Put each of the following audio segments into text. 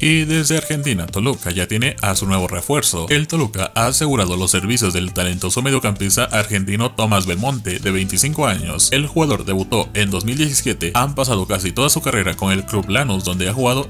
Y desde Argentina, Toluca ya tiene a su nuevo refuerzo. El Toluca ha asegurado los servicios del talentoso mediocampista argentino Tomás Belmonte, de 25 años. El jugador debutó en 2017, han pasado casi toda su carrera con el Club Lanús, donde ha jugado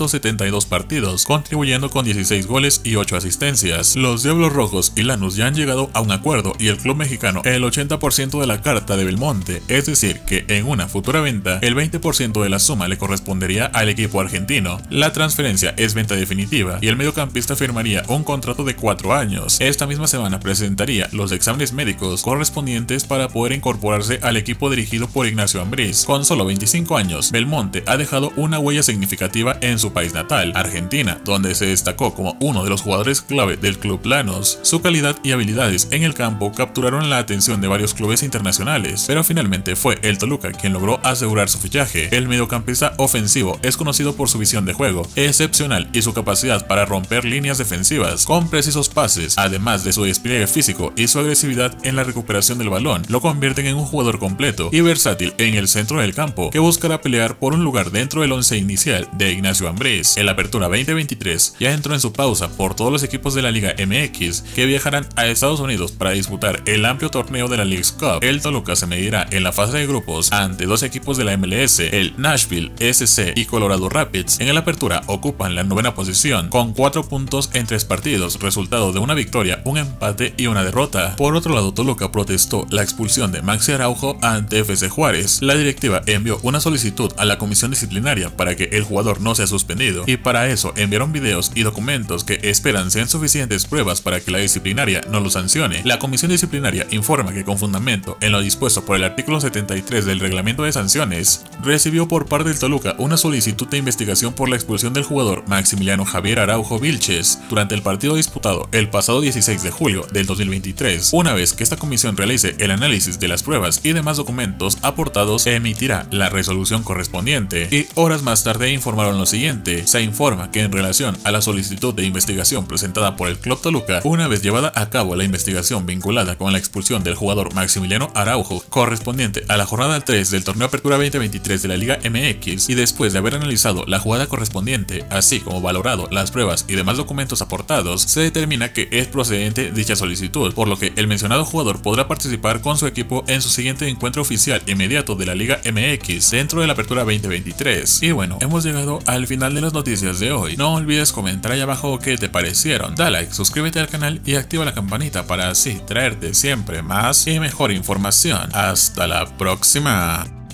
172 partidos, contribuyendo con 16 goles y 8 asistencias. Los Diablos Rojos y Lanús ya han llegado a un acuerdo y el club mexicano el 80% de la carta de Belmonte, es decir que en una futura venta el 20% de la suma le correspondería al equipo argentino. La transferencia es venta definitiva y el mediocampista firmaría un contrato de 4 años. Esta misma semana presentaría los exámenes médicos correspondientes para poder incorporarse al equipo dirigido por Ignacio Ambriz. Con solo 25 años, Belmonte ha dejado una huella significativa en su país natal, Argentina, donde se destacó como uno de los jugadores clave del Club Lanús. Su calidad y habilidades en el campo capturaron la atención de varios clubes internacionales, pero finalmente fue el Toluca quien logró asegurar su fichaje. El mediocampista ofensivo es conocido por su visión de juego excepcional y su capacidad para romper líneas defensivas con precisos pases, además de su despliegue físico y su agresividad en la recuperación del balón, lo convierten en un jugador completo y versátil en el centro del campo, que buscará pelear por un lugar dentro del once inicial de Ignacio Ambriz. En la Apertura 2023 ya entró en su pausa por todos los equipos de la Liga MX que viajarán a Estados Unidos para disputar el amplio torneo de la Leagues Cup. El Toluca se medirá en la fase de grupos ante dos equipos de la MLS, el Nashville SC y Colorado Rapids. En la Apertura ocupan la 9ª posición con 4 puntos en 3 partidos, resultado de una victoria, un empate y una derrota. Por otro lado, Toluca protestó la expulsión de Maxi Araujo ante FC Juárez. La directiva envió una solicitud a la comisión disciplinaria para que el jugador no sea suspendido, y para eso enviaron videos y documentos que esperan sean suficientes pruebas para que la disciplinaria no lo sancione. La comisión disciplinaria informa que, con fundamento en lo dispuesto por el artículo 73 del reglamento de sanciones, recibió por parte del Toluca una solicitud de investigación por la expulsión del jugador Maximiliano Javier Araujo Vilches durante el partido disputado el pasado 16 de julio del 2023. Una vez que esta comisión realice el análisis de las pruebas y demás documentos aportados, emitirá la resolución correspondiente. Y horas más tarde informaron lo siguiente: se informa que en relación a la solicitud de investigación presentada por el Club Toluca, una vez llevada a cabo la investigación vinculada con la expulsión del jugador Maximiliano Araujo correspondiente a la jornada 3 del torneo Apertura 2023 de la Liga MX, y después de haber analizado la jugada correspondiente, así como valorado las pruebas y demás documentos aportados, se determina que es procedente dicha solicitud, por lo que el mencionado jugador podrá participar con su equipo en su siguiente encuentro oficial inmediato de la Liga MX dentro de la Apertura 2023. Y bueno, hemos llegado al final de las noticias de hoy. No olvides comentar ahí abajo qué te parecieron, da like, suscríbete al canal y activa la campanita para así traerte siempre más y mejor información. Hasta la próxima.